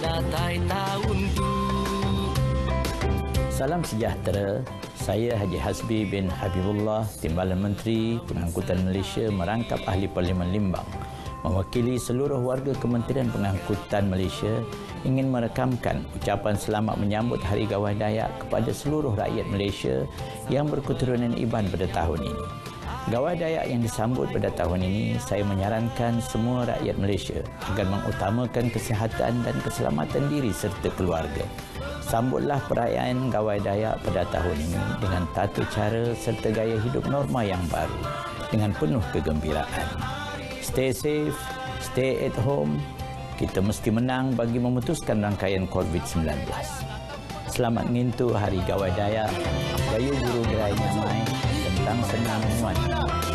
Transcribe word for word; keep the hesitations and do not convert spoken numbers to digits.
Salam sejahtera. Saya Haji Hasbi bin Habibullah, Timbalan Menteri Pengangkutan Malaysia merangkap Ahli Parlimen Limbang, mewakili seluruh warga Kementerian Pengangkutan Malaysia ingin merekamkan ucapan selamat menyambut Hari Gawai Dayak kepada seluruh rakyat Malaysia yang berketurunan Iban pada tahun ini. Gawai Dayak yang disambut pada tahun ini, saya menyarankan semua rakyat Malaysia agar mengutamakan kesihatan dan keselamatan diri serta keluarga. Sambutlah perayaan Gawai Dayak pada tahun ini dengan tata cara serta gaya hidup norma yang baru dengan penuh kegembiraan. Stay safe, stay at home. Kita mesti menang bagi memutuskan rangkaian covid sembilan belas. Selamat ngintu Hari Gawai Dayak. Gayu Guru Gerai Nyamai tentang senang muat.